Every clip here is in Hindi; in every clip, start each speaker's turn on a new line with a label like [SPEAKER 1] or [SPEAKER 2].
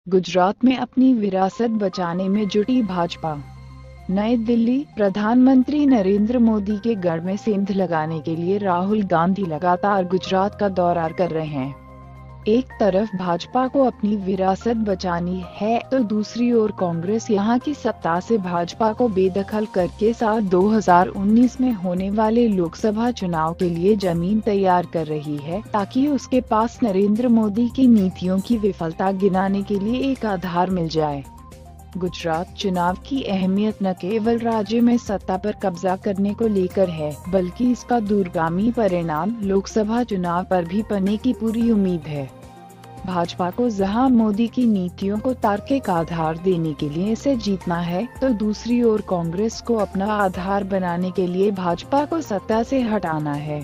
[SPEAKER 1] गुजरात में अपनी विरासत बचाने में जुटी भाजपा। नई दिल्ली। प्रधानमंत्री नरेंद्र मोदी के गढ़ में सेंध लगाने के लिए राहुल गांधी लगातार गुजरात का दौरा कर रहे हैं। एक तरफ भाजपा को अपनी विरासत बचानी है तो दूसरी ओर कांग्रेस यहां की सत्ता से भाजपा को बेदखल करके साल 2019 में होने वाले लोकसभा चुनाव के लिए जमीन तैयार कर रही है, ताकि उसके पास नरेंद्र मोदी की नीतियों की विफलता गिनाने के लिए एक आधार मिल जाए। गुजरात चुनाव की अहमियत न केवल राज्य में सत्ता पर कब्जा करने को लेकर है, बल्कि इसका दूरगामी परिणाम लोकसभा चुनाव पर भी पड़ने की पूरी उम्मीद है। भाजपा को जहां मोदी की नीतियों को तार्किक आधार देने के लिए इसे जीतना है, तो दूसरी ओर कांग्रेस को अपना आधार बनाने के लिए भाजपा को सत्ता से हटाना है।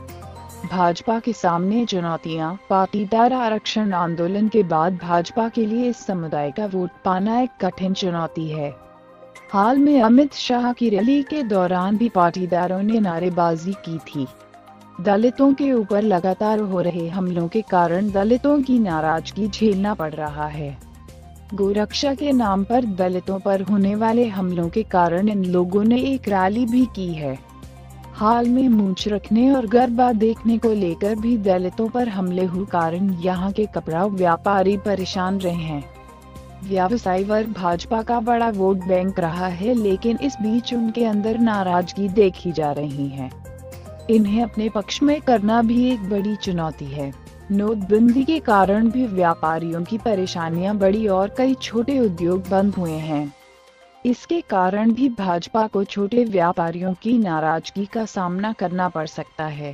[SPEAKER 1] भाजपा के सामने चुनौतियां। पाटीदार आरक्षण आंदोलन के बाद भाजपा के लिए इस समुदाय का वोट पाना एक कठिन चुनौती है। हाल में अमित शाह की रैली के दौरान भी पाटीदारों ने नारेबाजी की थी। दलितों के ऊपर लगातार हो रहे हमलों के कारण दलितों की नाराजगी झेलना पड़ रहा है। गोरक्षा के नाम पर दलितों पर होने वाले हमलों के कारण इन लोगों ने एक रैली भी की है। हाल में मूंछ रखने और गरबा देखने को लेकर भी दलितों पर हमले हुए कारण यहाँ के कपड़ा व्यापारी परेशान रहे हैं। व्यवसायी वर्ग भाजपा का बड़ा वोट बैंक रहा है, लेकिन इस बीच उनके अंदर नाराजगी देखी जा रही है। इन्हें अपने पक्ष में करना भी एक बड़ी चुनौती है। नोटबंदी के कारण भी व्यापारियों की परेशानियां बढ़ी और कई छोटे उद्योग बंद हुए हैं। इसके कारण भी भाजपा को छोटे व्यापारियों की नाराजगी का सामना करना पड़ सकता है।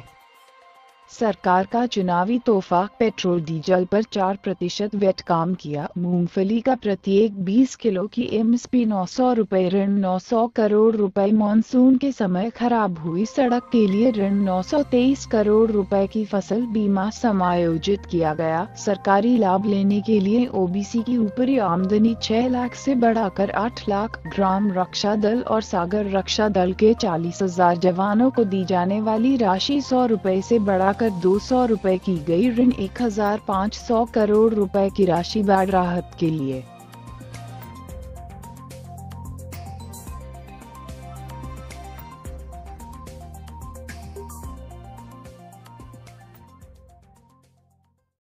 [SPEAKER 1] सरकार का चुनावी तोहफा। पेट्रोल डीजल पर 4% वैट काम किया। मूंगफली का प्रत्येक 20 किलो की एमएसपी 900 रुपए। ऋण 900 करोड़ रुपए। मानसून के समय खराब हुई सड़क के लिए ऋण 923 करोड़ रुपए की फसल बीमा समायोजित किया गया। सरकारी लाभ लेने के लिए ओबीसी की ऊपरी आमदनी 6 लाख से बढ़ाकर 8 लाख। ग्राम रक्षा दल और सागर रक्षा दल के 40,000 जवानों को दी जाने वाली राशि 100 रुपए से बढ़ाकर 200 रुपए की गई। ऋण 1,500 करोड़ रुपए की राशि बाढ़ राहत के लिए।